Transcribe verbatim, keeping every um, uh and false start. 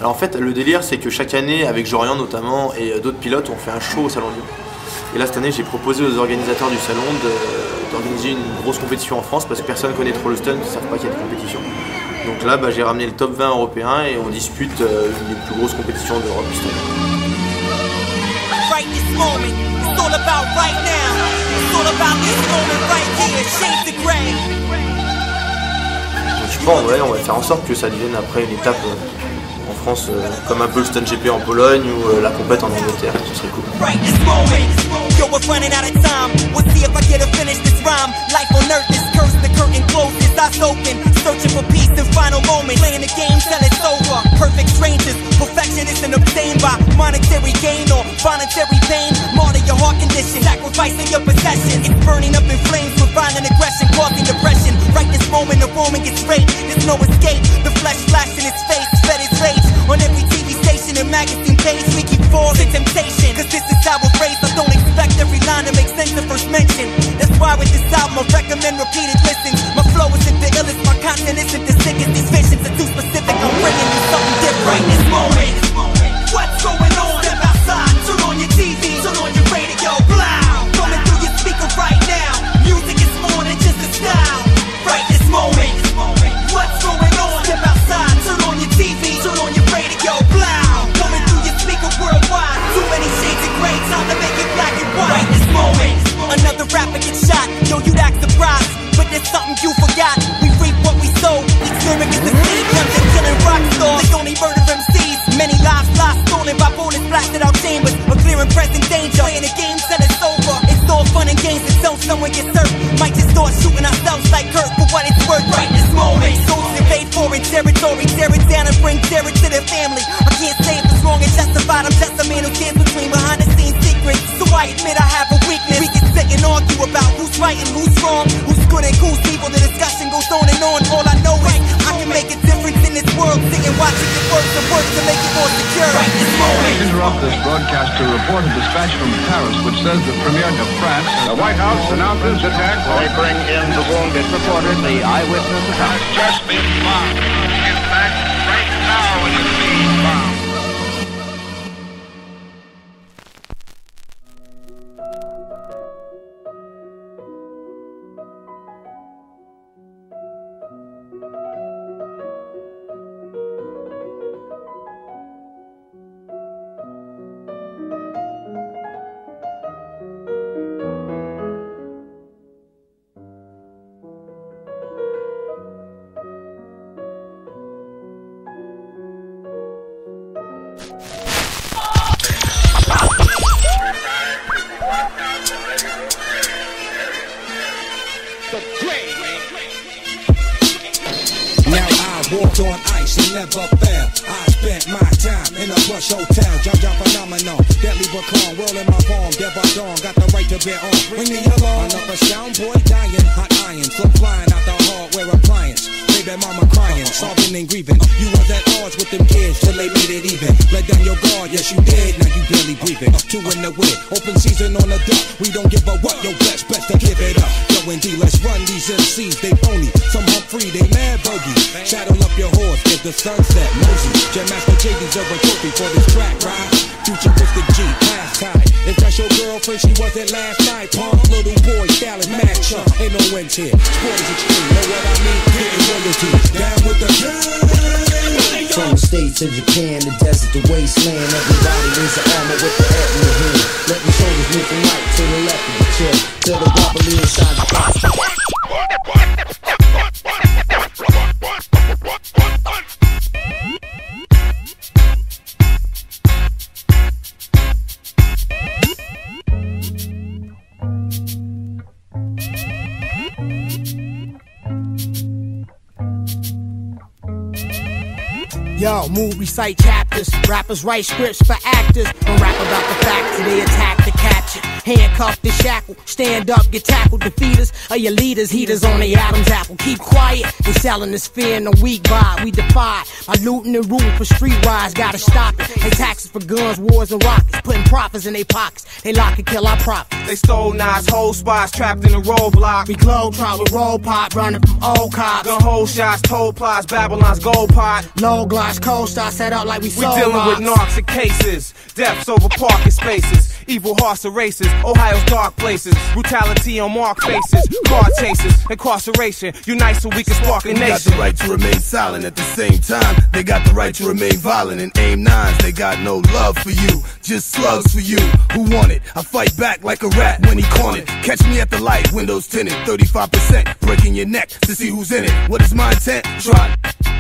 En fait, le délire, c'est que chaque année, avec Jorian notamment et d'autres pilotes, on fait un show au Salon de Lyon. Et là, cette année, j'ai proposé aux organisateurs du salon d'organiser une grosse compétition en France parce que personne ne connaît trop le stunt, ils ne savent pas qu'il y a des compétitions. Donc là, bah, j'ai ramené le top vingt européen et on dispute euh, une des plus grosses compétitions d'Europe du stunt. Donc, je pense, ouais, on va faire en sorte que ça devienne après une étape euh, en France, euh, comme un peu le stunt G P en Pologne ou euh, la compète en Angleterre, ce serait cool. Yo, we're running out of time. We'll see if I get to finish this rhyme. Life on earth is cursed, the curtain closes, eyes open, searching for peace in final moments. Playing the game till it's over. Perfect strangers, perfection isn't obtained by monetary gain or voluntary pain. Martyr your heart condition, sacrificing your possessions. It's burning up in flames with violent aggression, causing depression. Right this moment, the woman gets raped. There's no escape. The flesh flashing its face, fed its rage. On every T V station and magazine page, we keep falling temptation. Cause this is how we're raised. I don't expect every line to make sense the first mention. That's why with this album I recommend repeated listens. My flow isn't the illest, my content isn't the sickest. These visions are too specific, I'm bringing you something different. Right this moment, what's going on? Step outside, turn on your T V, turn on your radio, loud. Coming through your speaker right now. Music is more than just a style. Right this moment, what's going on? Step outside, turn on your T V, turn on your radio, loud. Coming through your speaker worldwide. Too many shades of gray, time to make it black and white. Right this moment, another rapper gets shot. Yo, you'd act surprised, but there's something you forgot. We reap what we sow. Each lyric is a seed, comes in killing rock stars. They only murder M Cs. Many lives lost, stolen by bullets blasted out chambers. A clear and present danger. Playing the game till it's over. It's all fun and games until someone gets hurt. Might just start shooting ourselves like Kurt for what it's worth. Right this moment, souls invade foreign territory. Tear it down and bring terror to their family. I can't say if it's wrong and justified. I'm just a man who stands between behind the scenes secrets. So I admit I have a weakness. We can sit and argue about who's right and who's wrong, who's good and who's evil. The discussion goes on and on. All I know is I can make a difference in this world. Sitting watching it work the work to make it more secure. Right this moment. Interrupt this broadcast to report a dispatch from Paris which says the Premier of France. The White House announces attack. They bring in the wounded. Reported the eyewitness account. Has just been bombed. In fact, right now it is being bombed. Walked on ice and never fell. I spent my time in a plush hotel. Jump, jump, phenomenal. Deadly become, whirl in my palm. Devil dawn, got the right to bear on. Ring the alarm. Another sound boy dying. Hot iron, some flying out the hardware appliance. Baby mama crying, sobbing and grieving. You was at odds with them kids till they made it even. Let down your guard, yes you did. Now you barely breathing. Two in the wind, open season on the duck. We don't give a what, yo best, best to give it up. Yo indeed, let's run these M Cs. They phony, some Humphrey, they mad bogey. Saddle up your horse, get the sunset. Moses, Jam Master J deserve a trophy for this track, right? Futuristic G, past time. If that's your girlfriend, she wasn't last night. Punk, little boy, style is mad chump. Ain't no wins here. Sport is extreme, know what I mean? Getting royalty, down with the gang. From the States to Japan, the desert, the wasteland. Everybody is an armor with the head in the hand. Let the shoulders move from right to the left of the chair. Till the wobbly inside the box. Yo, move, recite chapters. Rappers write scripts for actors. Don't rap about the facts, they attack the captured, handcuffed and shackled. Stand up, get tackled. Defeaters are your leaders, heaters on the Adam's apple. Keep quiet, they selling this fear in a weak vibe. We defy by looting and rooting for street rides. Gotta stop it. They taxes for guns, wars, and rockets. Putting profits in their pockets. They lock and kill our profits. They stole knives, whole spots, trapped in a roadblock. We globe trot with roll pop, running from old cops. Gun hole shots, toll plots, Babylon's gold pot. Low gloss, cold star set up like we We sold dealing rocks. with narcs and cases, deaths over parking spaces, evil hearts of races, Ohio's dark places, brutality on marked faces, car chases, incarceration, unite so we can spark a We got nation. the right to remain silent at the same time. They got the right to remain violent and aim nines. They got no love for you, just slugs for you. Who want it? I fight back like a rat when he cornered. Catch me at the light, windows tinted, thirty-five percent, breaking your neck to see who's in it. What is my intent? Try.